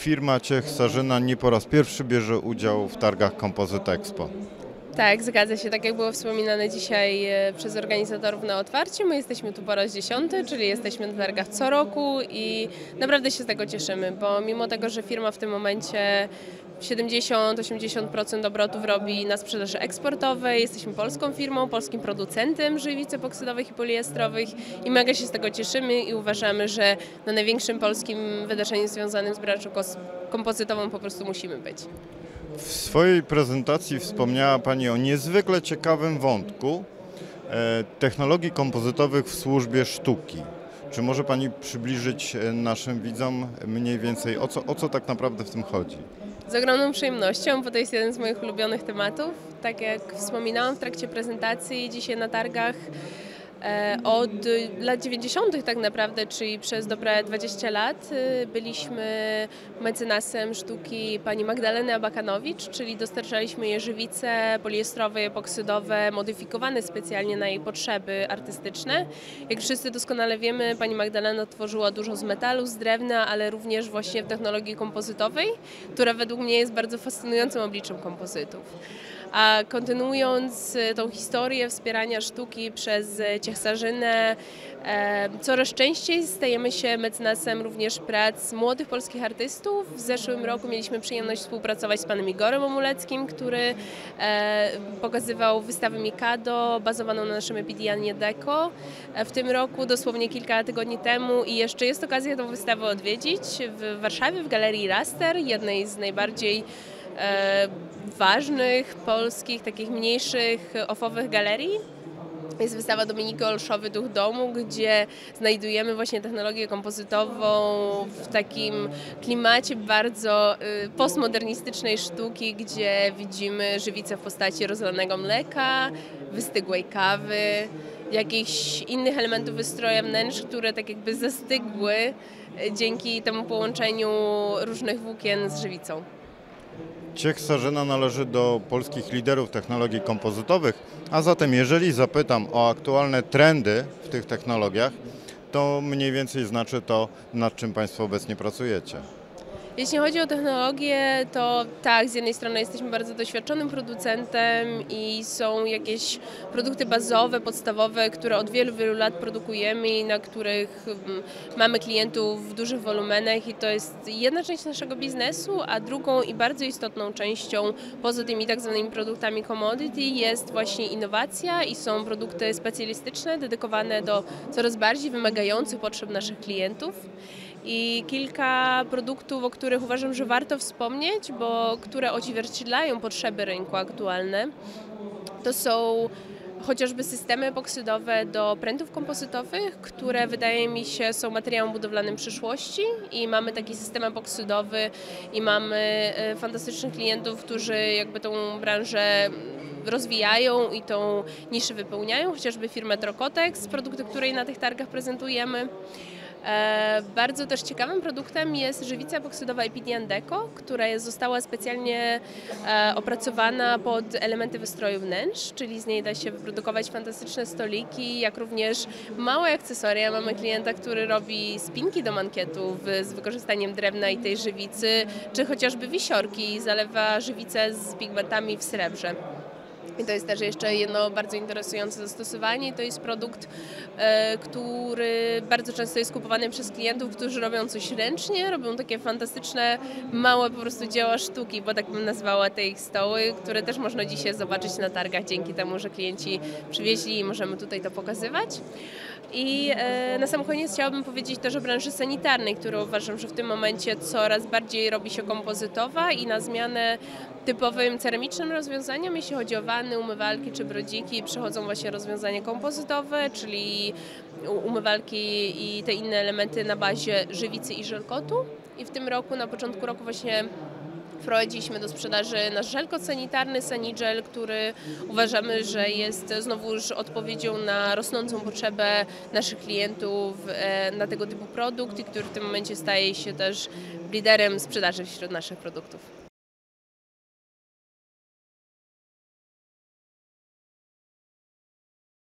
firma Ciech Sarzyna nie po raz pierwszy bierze udział w targach Composite Expo. Tak, zgadza się. Tak jak było wspominane dzisiaj przez organizatorów na otwarciu, my jesteśmy tu po raz 10., czyli jesteśmy na targach co roku i naprawdę się z tego cieszymy, bo mimo tego, że firma w tym momencie 70–80% obrotów robi na sprzedaży eksportowej, jesteśmy polską firmą, polskim producentem żywic epoksydowych i poliestrowych i mega się z tego cieszymy i uważamy, że na największym polskim wydarzeniu związanym z branżą kompozytową po prostu musimy być. W swojej prezentacji wspomniała Pani o niezwykle ciekawym wątku technologii kompozytowych w służbie sztuki. Czy może Pani przybliżyć naszym widzom mniej więcej o co tak naprawdę w tym chodzi? Z ogromną przyjemnością, bo to jest jeden z moich ulubionych tematów. Tak jak wspominałam w trakcie prezentacji dzisiaj na targach, od lat 90. tak naprawdę, czyli przez dobre 20 lat byliśmy mecenasem sztuki pani Magdaleny Abakanowicz, czyli dostarczaliśmy jej żywice poliestrowe, epoksydowe, modyfikowane specjalnie na jej potrzeby artystyczne. Jak wszyscy doskonale wiemy, pani Magdalena tworzyła dużo z metalu, z drewna, ale również właśnie w technologii kompozytowej, która według mnie jest bardzo fascynującym obliczem kompozytów. A kontynuując tą historię wspierania sztuki przez Ciech Sarzynę, coraz częściej stajemy się mecenasem również prac młodych polskich artystów. W zeszłym roku mieliśmy przyjemność współpracować z panem Igorem Omuleckim, który pokazywał wystawę Mikado bazowaną na naszym Epidianie Deco. W tym roku, dosłownie kilka tygodni temu i jeszcze jest okazja tę wystawę odwiedzić w Warszawie w Galerii Raster, jednej z najbardziej ważnych polskich, takich mniejszych, ofowych galerii. Jest wystawa Dominiki Olszowy Duch Domu, gdzie znajdujemy właśnie technologię kompozytową w takim klimacie bardzo postmodernistycznej sztuki, gdzie widzimy żywicę w postaci rozlanego mleka, wystygłej kawy, jakichś innych elementów wystroja wnętrz, które tak jakby zastygły dzięki temu połączeniu różnych włókien z żywicą. Ciech Sarzyna należy do polskich liderów technologii kompozytowych, a zatem jeżeli zapytam o aktualne trendy w tych technologiach, to mniej więcej znaczy to, nad czym Państwo obecnie pracujecie. Jeśli chodzi o technologię, to tak, z jednej strony jesteśmy bardzo doświadczonym producentem i są jakieś produkty bazowe, podstawowe, które od wielu lat produkujemy i na których mamy klientów w dużych wolumenach i to jest jedna część naszego biznesu, a drugą i bardzo istotną częścią poza tymi tak zwanymi produktami commodity jest właśnie innowacja i są produkty specjalistyczne, dedykowane do coraz bardziej wymagających potrzeb naszych klientów. I kilka produktów, o których uważam, że warto wspomnieć, bo które odzwierciedlają potrzeby rynku aktualne, to są chociażby systemy epoksydowe do prętów kompozytowych, które wydaje mi się są materiałem budowlanym przyszłości i mamy taki system epoksydowy i mamy fantastycznych klientów, którzy jakby tą branżę rozwijają i tą niszę wypełniają, chociażby firmę Trocotex, produkty, które na tych targach prezentujemy. Bardzo też ciekawym produktem jest żywica epoksydowa Epidian Deco, która została specjalnie opracowana pod elementy wystroju wnętrz, czyli z niej da się wyprodukować fantastyczne stoliki, jak również małe akcesoria. Mamy klienta, który robi spinki do mankietów z wykorzystaniem drewna i tej żywicy, czy chociażby wisiorki, zalewa żywicę z pigmentami w srebrze. I to jest też jeszcze jedno bardzo interesujące zastosowanie. To jest produkt, który bardzo często jest kupowany przez klientów, którzy robią coś ręcznie, robią takie fantastyczne, małe po prostu dzieła sztuki, bo tak bym nazwała te ich stoły, które też można dzisiaj zobaczyć na targach dzięki temu, że klienci przywieźli i możemy tutaj to pokazywać. I na sam koniec chciałabym powiedzieć też o branży sanitarnej, którą uważam, że w tym momencie coraz bardziej robi się kompozytowa i na zmianę typowym ceramicznym rozwiązaniom, jeśli chodzi o wany, umywalki czy brodziki, przychodzą właśnie rozwiązania kompozytowe, czyli umywalki i te inne elementy na bazie żywicy i żelkotu. I w tym roku, na początku roku właśnie wprowadziliśmy do sprzedaży nasz żelkot sanitarny, Sanigel, który uważamy, że jest znowuż odpowiedzią na rosnącą potrzebę naszych klientów na tego typu produkt i który w tym momencie staje się też liderem sprzedaży wśród naszych produktów.